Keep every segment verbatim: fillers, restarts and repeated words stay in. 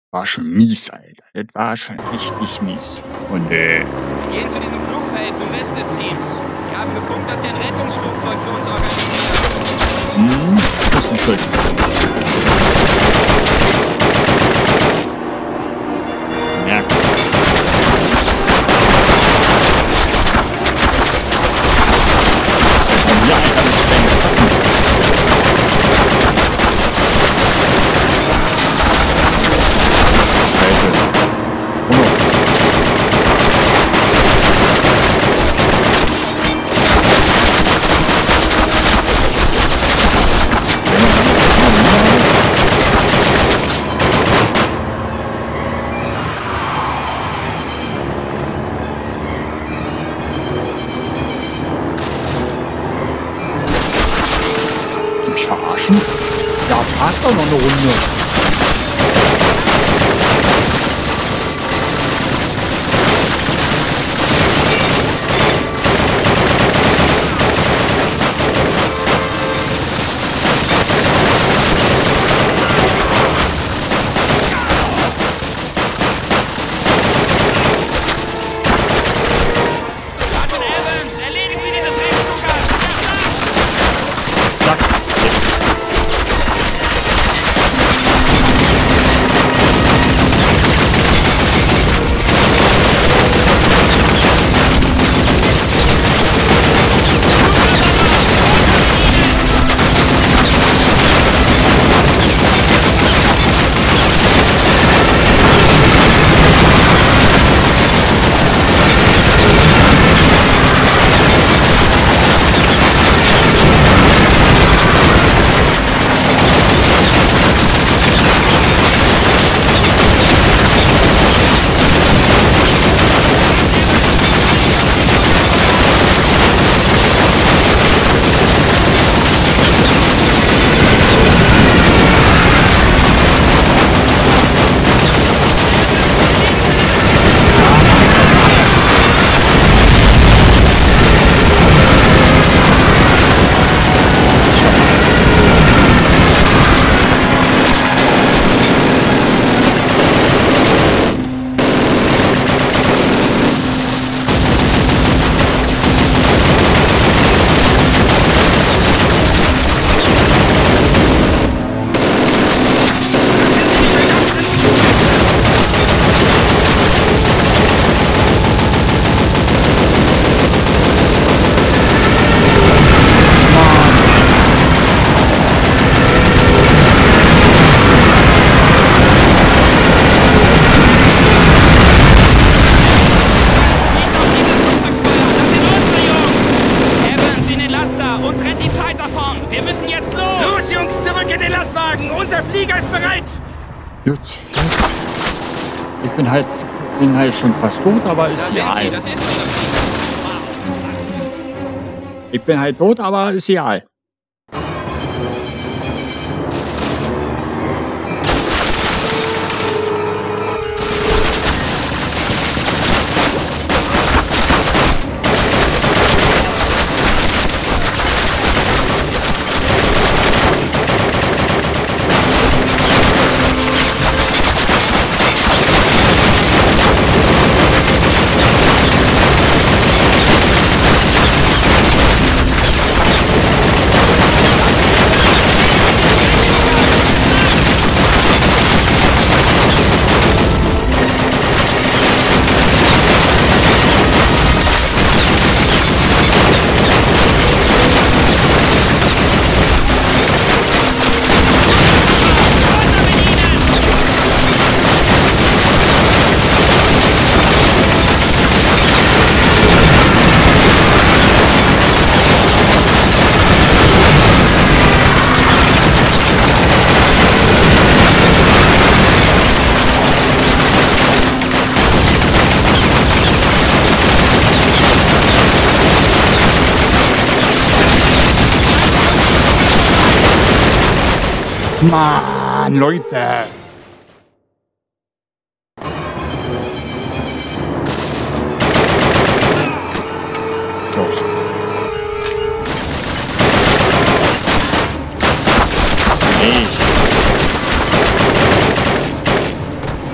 War schon mies, Alter. Das war schon richtig mies. Und äh. Wir gehen zu diesem Flugfeld zum Rest des Teams. Sie haben gefunkt, dass Sie ein Rettungsflugzeug für uns organisieren. Hm, das ist nicht schuld. Merkt's. Das ist von mir einfach nicht streng geschossen. Verarschen? Ja, fahrt doch noch eine Runde. Sergeant Evans, erledigen Sie diese Dreckslucker! Zack. Gut. Ich bin halt, bin halt schon fast tot, aber ist ja egal. Das ist unser Team. Ich bin halt tot, aber ist egal. Mann, Leute! Los. Was nicht?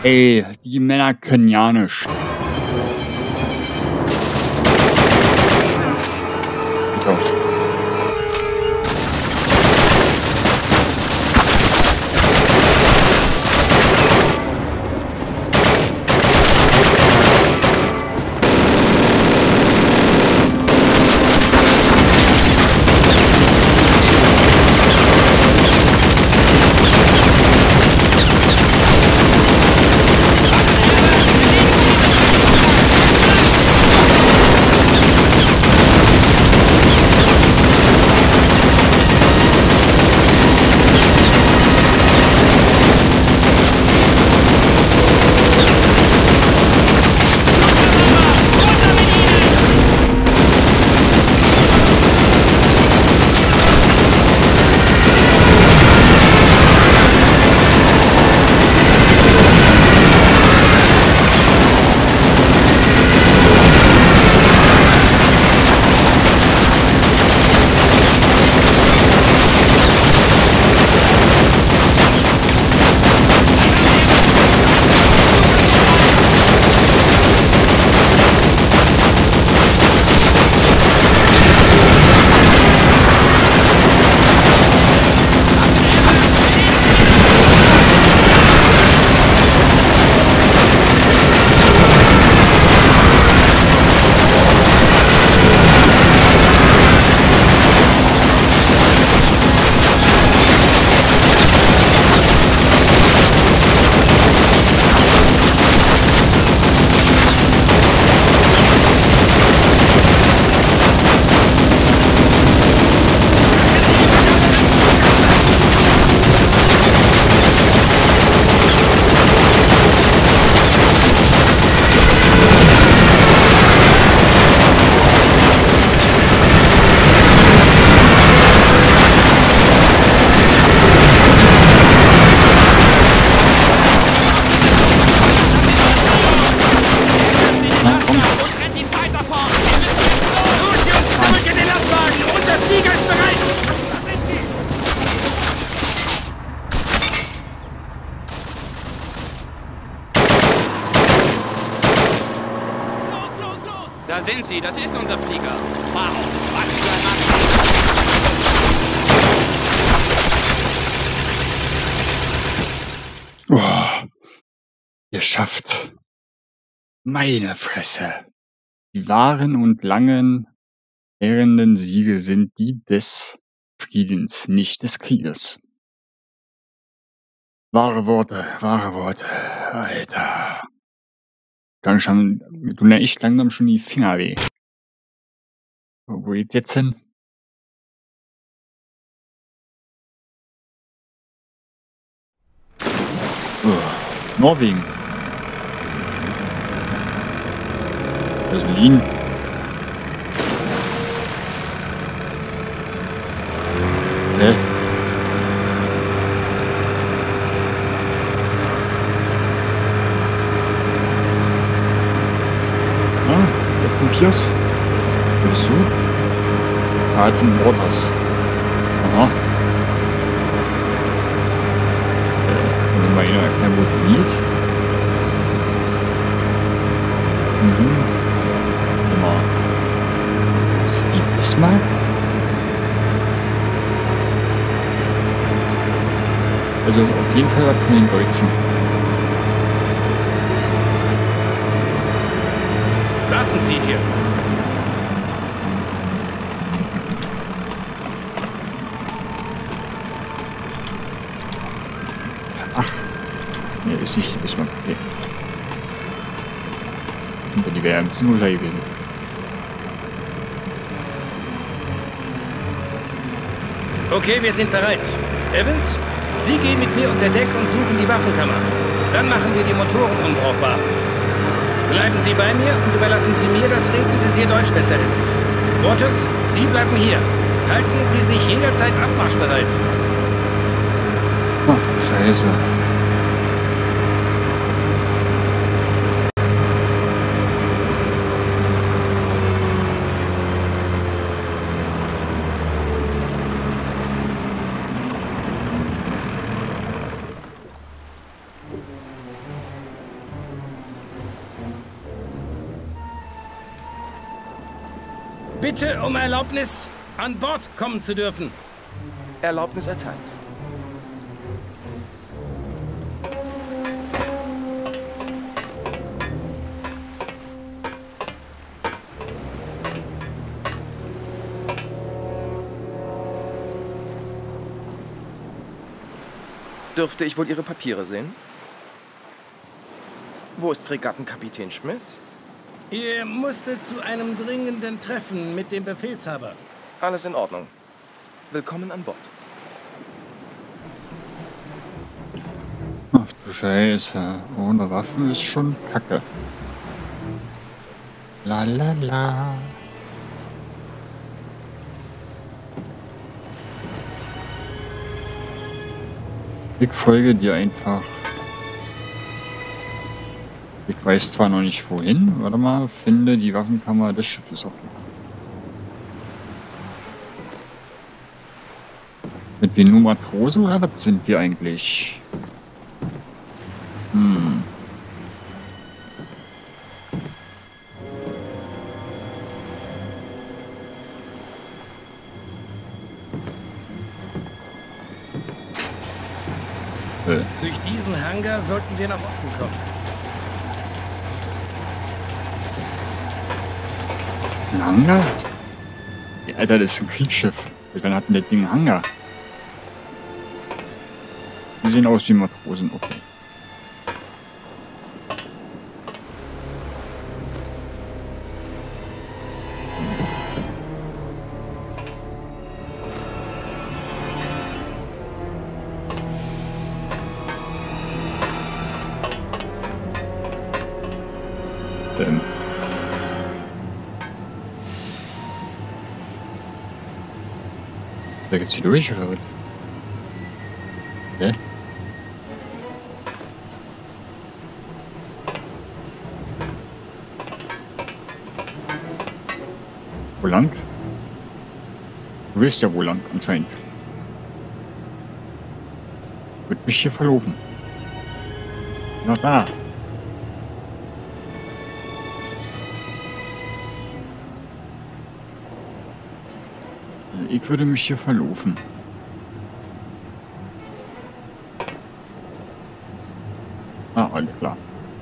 Ey, die Männer können ja nicht. Los. Da sind sie, das ist unser Flieger. Wow, was für ein Mann. Oh, geschafft. Meine Fresse. Die wahren und langen, währenden Siege sind die des Friedens, nicht des Krieges. Wahre Worte, wahre Worte. Alter. Kann schon, mir tun ja echt langsam schon die Finger weh. Wo geht's jetzt hin? Oh, Norwegen. Berlin. Hä? Ah, der Kopiers. Wer bist du? Sergeant Waters. Aha. Äh, wenn mal einer erklären, wo die liegt. Mhm. Warte mal. Ist das die Bismarck? Also auf jeden Fall was von den Deutschen. Warten Sie hier. Ach, ne, ist nicht die Bismarck. Okay. Die wäre ein bisschen größer gewesen. Okay, wir sind bereit. Evans, Sie gehen mit mir unter Deck und suchen die Waffenkammer. Dann machen wir die Motoren unbrauchbar. Bleiben Sie bei mir und überlassen Sie mir das Reden, bis Ihr Deutsch besser ist. Waters, Sie bleiben hier. Halten Sie sich jederzeit abmarschbereit. Ach du Scheiße. Bitte um Erlaubnis, an Bord kommen zu dürfen. Erlaubnis erteilt. Dürfte ich wohl Ihre Papiere sehen? Wo ist Fregattenkapitän Schmidt? Ihr musstet zu einem dringenden Treffen mit dem Befehlshaber. Alles in Ordnung. Willkommen an Bord. Ach du Scheiße. Ohne Waffen ist schon kacke. La la la. Ich folge dir einfach. Ich weiß zwar noch nicht wohin. Warte mal, finde die Waffenkammer des Schiffes. Okay. Sind wir nur Matrose oder was sind wir eigentlich? Hm. Äh. Durch diesen Hangar sollten wir nach unten kommen. Ein Hangar? Ja, Alter, das ist ein Kriegsschiff. Wann hat denn das Ding einen Hangar? Die sehen aus wie Matrosen, okay. Ähm. Da geht's hier durch, oder was? Hä? Wo lang? Du weißt ja wo lang, anscheinend. Wird mich hier verlaufen. Na da. Ich würde mich hier verlaufen. Ah, alles klar.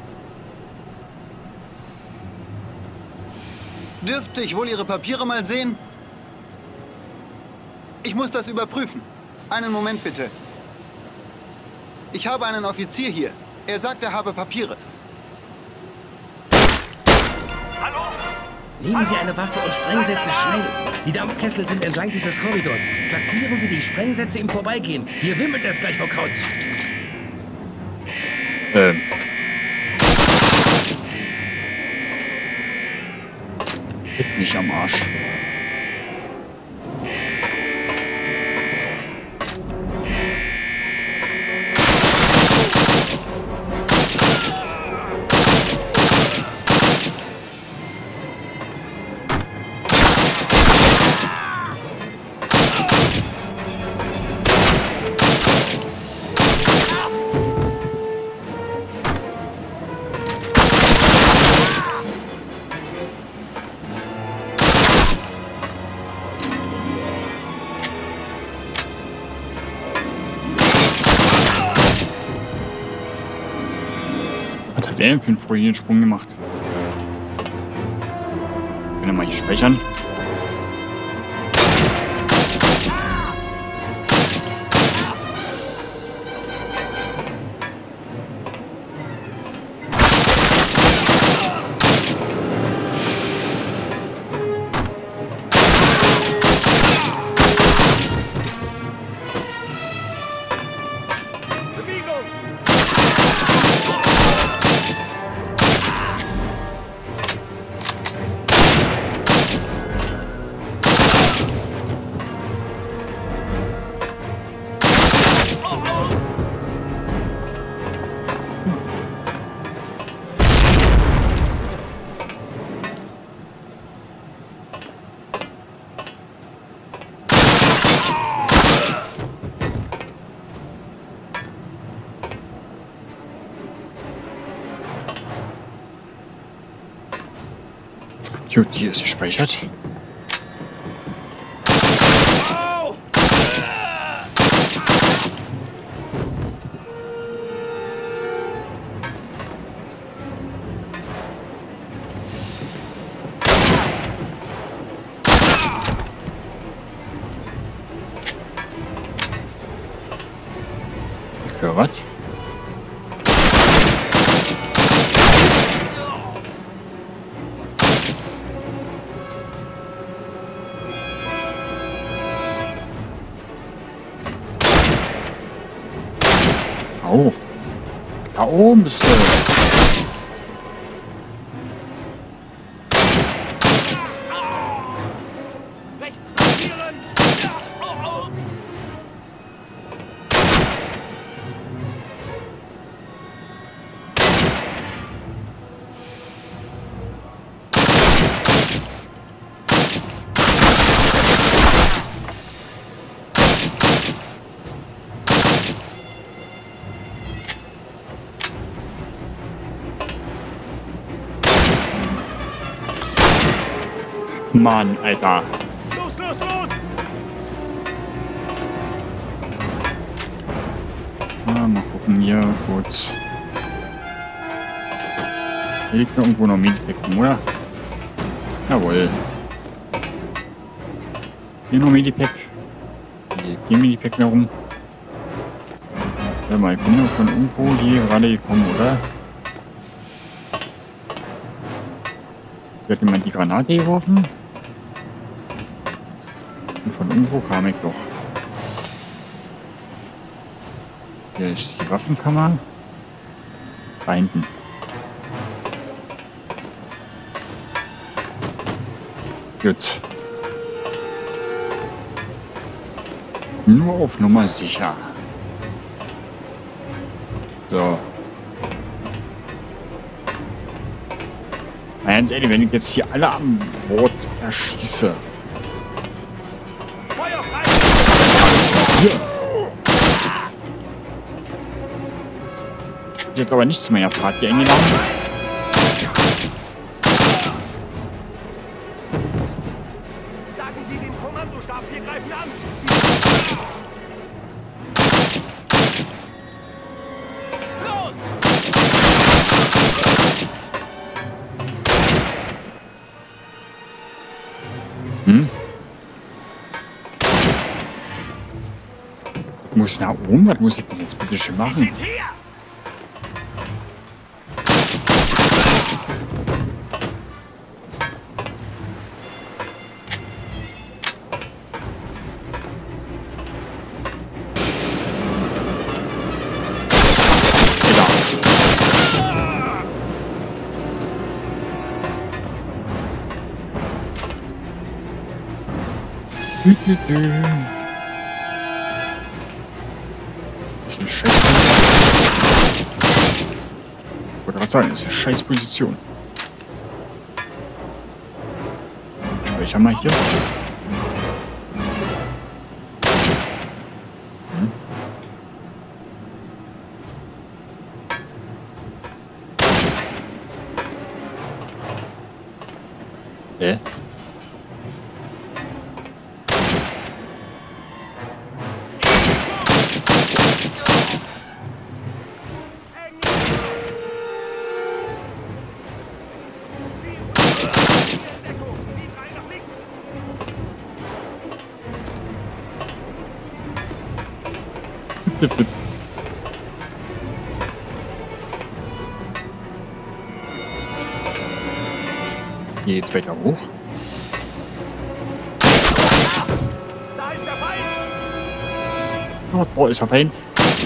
Dürfte ich wohl Ihre Papiere mal sehen? Ich muss das überprüfen. Einen Moment bitte. Ich habe einen Offizier hier. Er sagt, er habe Papiere. Nehmen Sie eine Waffe und Sprengsätze schnell. Die Dampfkessel sind entlang dieses Korridors. Platzieren Sie die Sprengsätze im Vorbeigehen. Hier wimmelt es gleich vor Kreuz. Ähm. Geht nicht am Arsch. Was hat der denn für einen freudigen Sprung gemacht? Können wir mal hier speichern? Gut, hier ist gespeichert. Ja, was? Au. Da oben bist du. Mann, Alter. Los, los, los! Ah, mal gucken hier kurz. Hier liegt noch irgendwo noch Medipack rum, oder? Jawohl. Hier noch Medipack. Hier kein Medipack mehr rum. Warte mal, ich bin nur von irgendwo hier gerade gekommen, oder? Hier hat jemand die Granate geworfen. Und von irgendwo kam ich doch. Hier ist die Waffenkammer. Da hinten. Gut. Nur auf Nummer sicher. So. Na, ganz ehrlich, wenn ich jetzt hier alle an Bord erschieße. Feuer frei! Hier. Jetzt aber nicht zu meiner Party eingeladen. Sagen Sie dem Kommandostab, wir greifen an! Los! Hm? Ich muss nach oben, was muss ich denn jetzt bitte schön machen? Sind hier! Dü, dü, dü. Das ist eine Scheiß. Ich wollte gerade sagen, das ist eine scheiß Position. Speicher mal hier. Hm. Hä? Hier geht's weiter hoch. Da ist der Feind! Oh, oh, ist er Feind.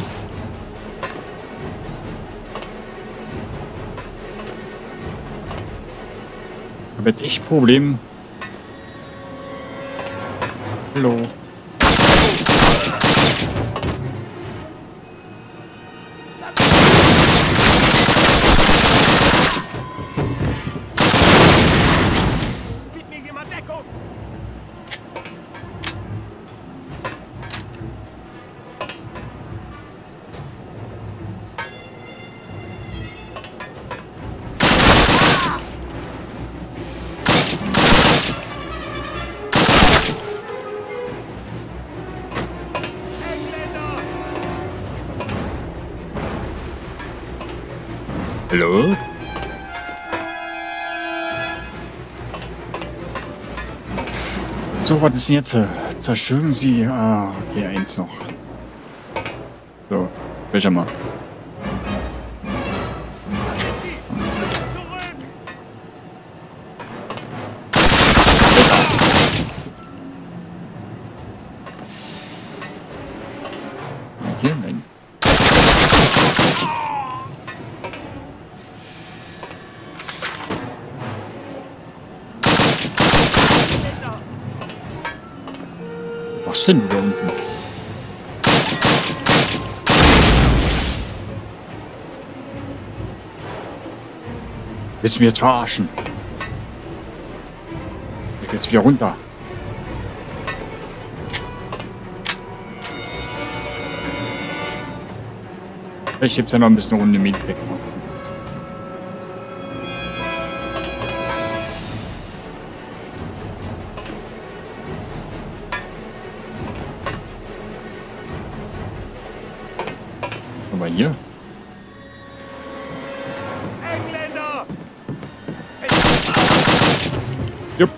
Ich habe jetzt echt Problem. Hallo. Gib mir jemand Deckung! Hallo? So, was ist denn jetzt? Zerstören Sie. Ah, okay, eins noch. So. Welcher mal? Hier, nein. Was denn da unten? Willst du mich jetzt verarschen? Ich geht's wieder runter. Ich gibt's ja noch ein bisschen Runde mit weg. Aber hier? Engländer! Jupp.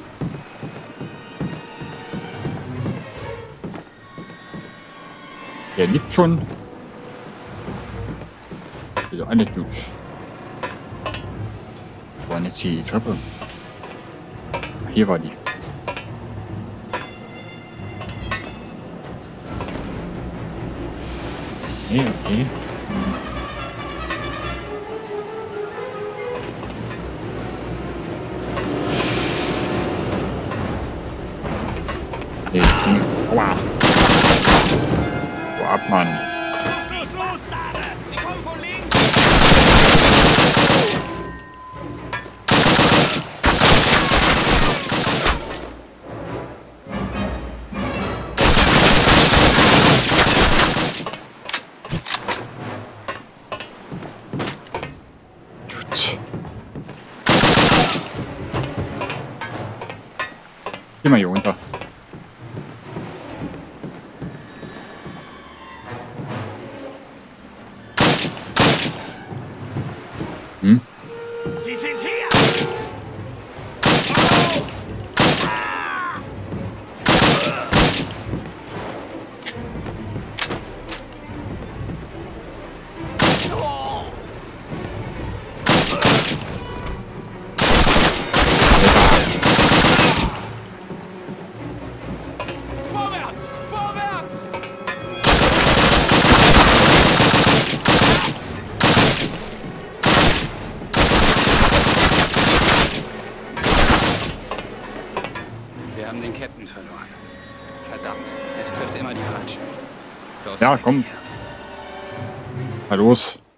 Der liegt schon. Also eine gut. Wo war jetzt hier die Treppe? Hier war die. Okay, okay. Nee, Ding. Aua. Wo ab, Mann. Los, los, los! Sie kommen von links! Gut. Geh mal hier runter. Hm? Sie sind hier! Oh! Vorwärts! Vorwärts! Wir haben den Captain verloren. Verdammt, es trifft immer die Falschen. Los, Ja, komm. hier. Na los.